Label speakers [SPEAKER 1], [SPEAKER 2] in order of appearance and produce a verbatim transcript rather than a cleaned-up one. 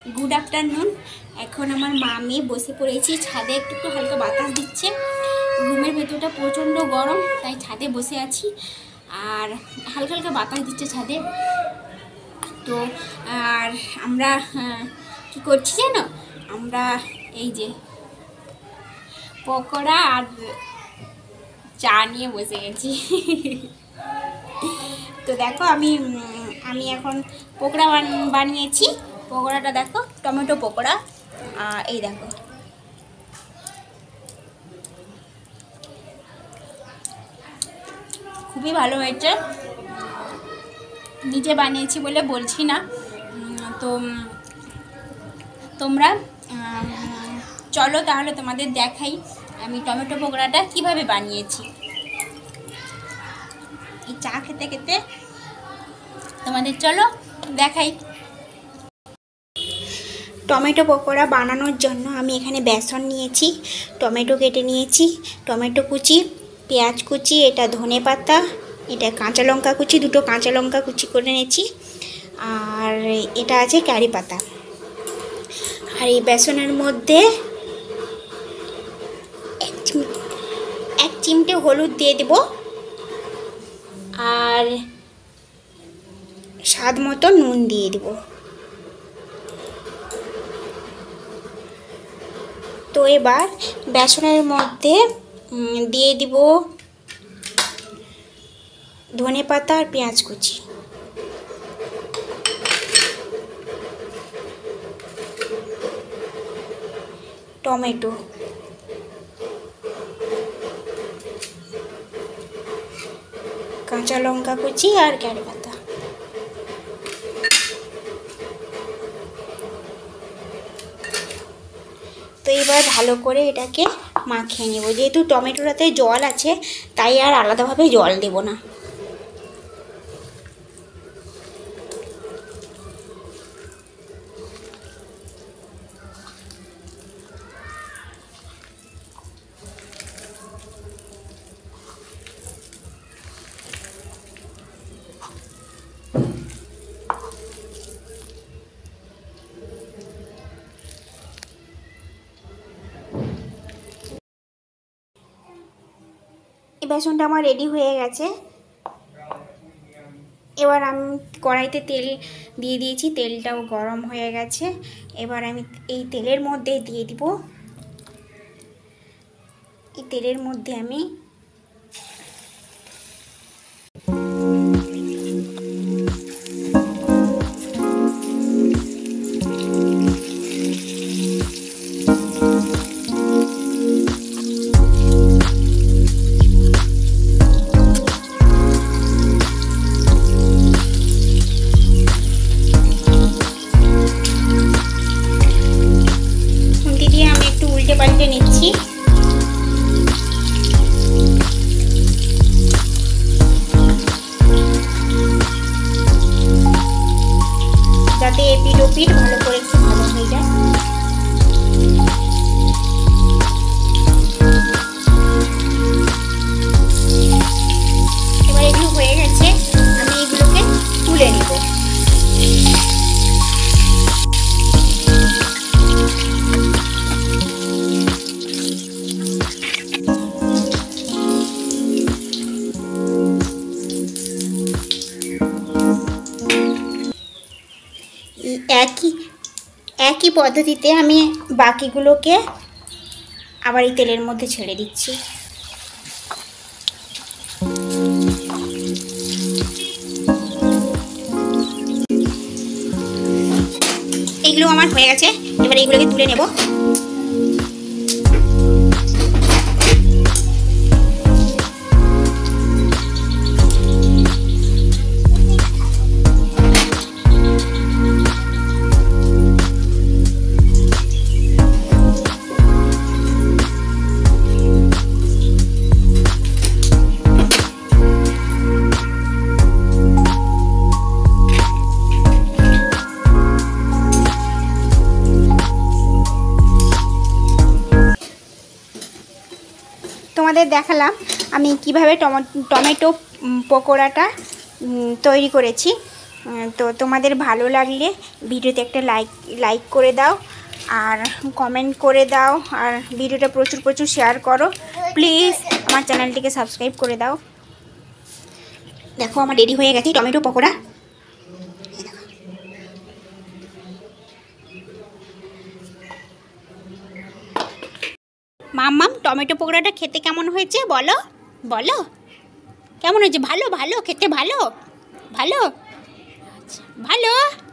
[SPEAKER 1] Good afternoon. এখন আমার মা আমি বসে পড়েছি ছাদে, একটু একটু হালকা বাতাস দিচ্ছে। রুমের ভেতরটা প্রচণ্ড গরম, তাই ছাদে বসে আছি আর হালকা হালকা বাতাস দিচ্ছে ছাদে। তো আর আমরা কি করছি জানো, আমরা এই যে পকোড়া আর চা নিয়ে বসে গেছি। তো দেখো আমি আমি এখন পকোড়া বানিয়েছি। পকোড়াটা দেখো, টমেটো পকোড়া। এই দেখো, খুবই ভালো হয়েছে। নিজে বানিয়েছি বলে বলছি না, তো তোমরা চলো তাহলে তোমাদের দেখাই আমি টমেটো পকোড়াটা কিভাবে বানিয়েছি। এই চা খেতে খেতে তোমাদের চলো দেখাই। টমেটো পকোড়া বানানোর জন্য আমি এখানে বেসন নিয়েছি, টমেটো কেটে নিয়েছি, টমেটো কুচি, পেঁয়াজ কুচি, এটা ধনে পাতা, এটা কাঁচা লঙ্কা কুচি, দুটো কাঁচা লঙ্কা কুচি করে নিয়েছি, আর এটা আছে কারি পাতা। আর এই বেসনের মধ্যে এক চিমটে হলুদ দিয়ে দেব আর স্বাদ মতো নুন দিয়ে দেব। তো এবার বেসনের মধ্যে দিয়ে দিব ধনে পাতা আর পেঁয়াজ কুচি, টমেটো, কাঁচা লঙ্কা কুচি আর কারি পাতা। তো এবার ভালো করে এটাকে মাখিয়ে নেব। যেহেতু টমেটোটাতে জল আছে তাই আর আলাদাভাবে জল দেব না। এই বেসনটা আমার রেডি হয়ে গেছে। এবার আমি কড়াইতে তেল দিয়ে দিয়েছি, তেলটাও গরম হয়ে গেছে। এবার আমি এই তেলের মধ্যে দিয়ে দিব, এই তেলের মধ্যে আমি পাল্টে নিচ্ছি। যাতে এপিট ওপিট ভালো করে একটু ভালো হয়ে যায়। এবার এগুলো হয়ে গেছে, আমি এগুলোকে তুলে নিব। একই একই পদ্ধতিতে আমি বাকিগুলোকে আবার এই তেলের মধ্যে ছেড়ে দিচ্ছি। এগুলো আমার হয়ে গেছে, এবার এইগুলোকে তুলে নেব। তোমাদের দেখালাম আমি কিভাবে টমেটো পকোড়াটা তৈরি করেছি। তো তোমাদের ভালো লাগলে ভিডিওতে একটা লাইক লাইক করে দাও আর কমেন্ট করে দাও আর ভিডিওটা প্রচুর প্রচুর শেয়ার করো প্লিজ। আমার চ্যানেলটিকে সাবস্ক্রাইব করে দাও। দেখো আমার রেডি হয়ে গেছে টমেটো পকোড়া। মাম্মাম টমেটো পকোড়াটা খেতে কেমন হয়েছে বলো বলো কেমন হয়েছে? ভালো ভালো খেতে ভালো ভালো আচ্ছা ভালো।